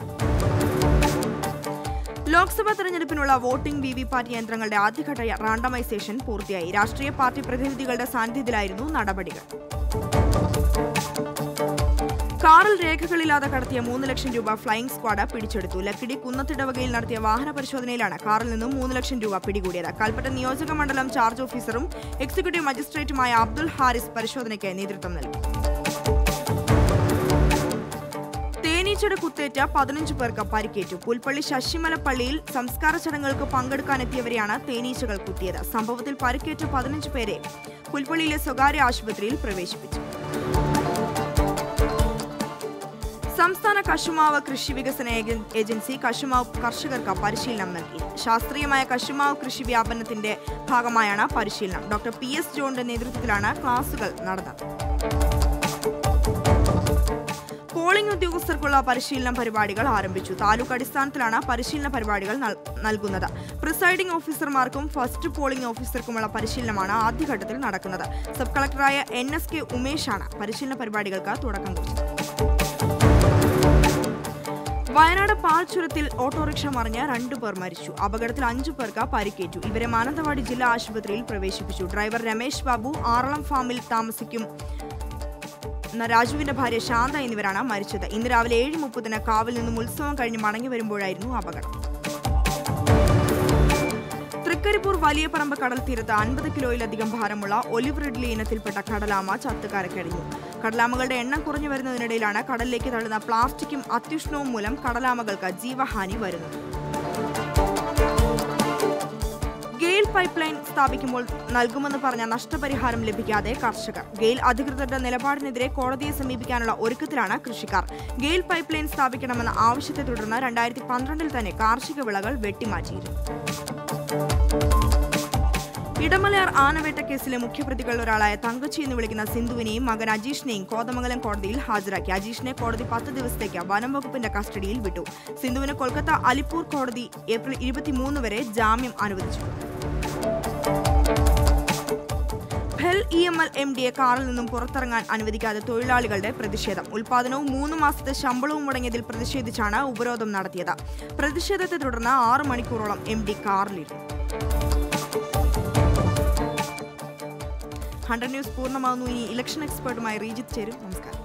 ലോക്സഭാ തെരഞ്ഞെടുപ്പിനുള്ള വോട്ടിംഗ് വി വി പാറ്റ് യന്ത്രങ്ങളുടെ ആദ്യഘട്ട റാൻഡമൈസേഷൻ പൂർത്തിയായി. രാഷ്ട്രീയ പാർട്ടി പ്രതിനിധികളുടെ സാന്നിധ്യത്തിലായിരുന്നു നടപടികൾ. കാറിൽ രേഖകളില്ലാതെ കടത്തിയ മൂന്ന് ലക്ഷം രൂപ ഫ്ലൈയിംഗ് സ്ക്വാഡ് പിടിച്ചെടുത്തു. ലക്കിടി കുന്നത്തിടവകയിൽ നടത്തിയ വാഹന പരിശോധനയിലാണ് കാറിൽ നിന്നും മൂന്ന് ലക്ഷം രൂപ പിടികൂടിയത്. കൽപ്പറ്റ നിയോജക മണ്ഡലം ചാർജ് ഓഫീസറും എക്സിക്യൂട്ടീവ് മജിസ്ട്രേറ്റുമായ അബ്ദുൽ ഹാരിസ് പരിശോധനയ്ക്ക് നേതൃത്വം നൽകി. തേനീച്ചയുടെ കുത്തേറ്റ പതിനഞ്ച് പേർക്ക് പരിക്കേറ്റു. പുൽപ്പള്ളി ശശിമല പള്ളിയിൽ സംസ്കാര ചടങ്ങുകൾക്ക് പങ്കെടുക്കാനെത്തിയവരെയാണ് തേനീച്ചകൾ കുത്തിയത്. സംഭവത്തിൽ പരിക്കേറ്റ പതിനഞ്ച് പേരെ പുൽപ്പള്ളിയിലെ സ്വകാര്യ ആശുപത്രിയിൽ പ്രവേശിപ്പിച്ചു. സംസ്ഥാന കശുമാവ് കൃഷി വികസന ഏജൻസി കശുമാവ് കർഷകർക്ക് പരിശീലനം നൽകി. ശാസ്ത്രീയമായ കശുമാവ് കൃഷി വ്യാപനത്തിന്റെ ഭാഗമായാണ് പരിശീലനം. ഡോക്ടർ പി എസ് ജോണിന്റെ നേതൃത്വത്തിലാണ് ക്ലാസുകൾ നടന്നത്. പോളിംഗ് ഉദ്യോഗസ്ഥർക്കുള്ള പരിശീലന പരിപാടികൾ ആരംഭിച്ചു. താലൂക്ക് അടിസ്ഥാനത്തിലാണ് പരിശീലന പരിപാടികൾ നൽകുന്നത്. പ്രിസൈഡിംഗ് ഓഫീസർമാർക്കും ഫസ്റ്റ് പോളിംഗ് ഓഫീസർക്കുമുള്ള പരിശീലനമാണ് ആദ്യഘട്ടത്തിൽ നടക്കുന്നത്. സബ് കളക്ടറായ എൻ എസ് കെ ഉമേഷാണ് പരിശീലന പരിപാടികൾക്ക് തുടക്കം കുറിച്ചത്. വയനാട് പാൽച്ചുരത്തിൽ ഓട്ടോറിക്ഷ മറിഞ്ഞ് രണ്ടു പേർ മരിച്ചു. അപകടത്തിൽ അഞ്ചു പേർക്ക് പരിക്കേറ്റു. ഇവരെ മാനന്തവാടി ജില്ലാ ആശുപത്രിയിൽ പ്രവേശിപ്പിച്ചു. ഡ്രൈവർ രമേശ് ബാബു, ആറളം ഫാമിൽ താമസിക്കും രാജുവിന്റെ ഭാര്യ ശാന്ത എന്നിവരാണ് മരിച്ചത്. ഇന്ന് രാവിലെ ഏഴ് മുപ്പതിന് കാവിൽ നിന്നും ഉത്സവം കഴിഞ്ഞ് മടങ്ങി വരുമ്പോഴായിരുന്നു അപകടം. തൃക്കരിപ്പൂർ വലിയ പറമ്പ് കടൽ തീരത്ത് അൻപത് കിലോയിലധികം ഭാരമുള്ള ഒലിവ് റിഡ്ലി ഇനത്തിൽപ്പെട്ട കടലാമ ചത്തുകരക്കഴിഞ്ഞു. കടലാമകളുടെ എണ്ണം കുറഞ്ഞു വരുന്നതിനിടയിലാണ് കടലിലേക്ക് തള്ളുന്ന പ്ലാസ്റ്റിക്കും അത്യുഷ്ണവും മൂലം കടലാമകൾക്ക് ജീവഹാനി വരുന്നത്. ഗെയിൽ പൈപ്പ് ലൈൻ സ്ഥാപിക്കുമ്പോൾ നൽകുമെന്ന് പറഞ്ഞ നഷ്ടപരിഹാരം ലഭിക്കാതെ കർഷകർ. ഗെയിൽ അധികൃതരുടെ നിലപാടിനെതിരെ കോടതിയെ സമീപിക്കാനുള്ള ഒരുക്കത്തിലാണ് കൃഷിക്കാർ. ഗെയിൽ പൈപ്പ് ലൈൻ സ്ഥാപിക്കണമെന്ന ആവശ്യത്തെ തുടർന്ന് രണ്ടായിരത്തി പന്ത്രണ്ടിൽ തന്നെ കാർഷിക വിളകൾ വെട്ടിമാറ്റിയിരുന്നു. ഇടമലയാർ ആനവേട്ട കേസിലെ മുഖ്യപ്രതികളിൽ ഒരാളായ തങ്കച്ചി എന്ന് വിളിക്കുന്ന സിന്ധുവിനെയും മകൻ അജീഷിനെയും കോതമംഗലം കോടതിയിൽ ഹാജരാക്കി. അജീഷിനെ കോടതി പത്ത് ദിവസത്തേക്ക് വനം വകുപ്പിന്റെ കസ്റ്റഡിയിൽ വിട്ടു. സിന്ധുവിന് കൊൽക്കത്ത അലിപ്പൂർ കോടതി ഏപ്രിൽ ഇരുപത്തിമൂന്ന് വരെ ജാമ്യം അനുവദിച്ചു. ഭെൽ ഇ എം എൽ എം ഡിയെ കാറിൽ നിന്നും പുറത്തിറങ്ങാൻ അനുവദിക്കാതെ തൊഴിലാളികളുടെ പ്രതിഷേധം. ഉൽപാദനവും മൂന്ന് മാസത്തെ ശമ്പളവും മുടങ്ങിയതിൽ പ്രതിഷേധിച്ചാണ് ഉപരോധം നടത്തിയത്. പ്രതിഷേധത്തെ തുടർന്ന് ആറ് മണിക്കൂറോളം എം ഡി കാറിലിരുന്നു. ഹൺഡ്രഡ് ന്യൂസ് പൂർണ്ണമാകുന്നു. ഇനി ഇലക്ഷൻ എക്സ്പേർട്ടുമായി റീജിത്ത് ചേരും. നമസ്കാരം.